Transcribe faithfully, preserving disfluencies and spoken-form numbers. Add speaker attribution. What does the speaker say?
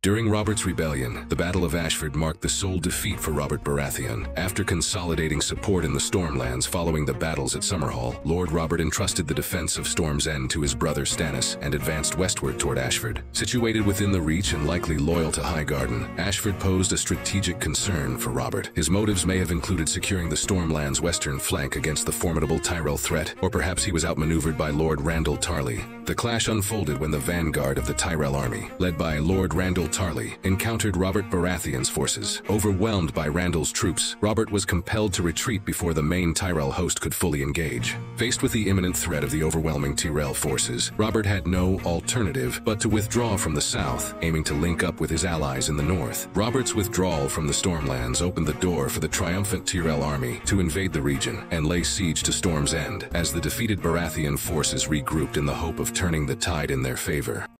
Speaker 1: During Robert's rebellion, the Battle of Ashford marked the sole defeat for Robert Baratheon. After consolidating support in the Stormlands following the battles at Summerhall, Lord Robert entrusted the defense of Storm's End to his brother Stannis and advanced westward toward Ashford. Situated within the Reach and likely loyal to Highgarden, Ashford posed a strategic concern for Robert. His motives may have included securing the Stormlands' western flank against the formidable Tyrell threat, or perhaps he was outmaneuvered by Lord Randyll Tarly. The clash unfolded when the vanguard of the Tyrell army, led by Lord Randyll Tarly, encountered Robert Baratheon's forces. Overwhelmed by Randyll's troops, Robert was compelled to retreat before the main Tyrell host could fully engage. Faced with the imminent threat of the overwhelming Tyrell forces, Robert had no alternative but to withdraw from the south, aiming to link up with his allies in the north. Robert's withdrawal from the Stormlands opened the door for the triumphant Tyrell army to invade the region and lay siege to Storm's End, as the defeated Baratheon forces regrouped in the hope of turning the tide in their favor.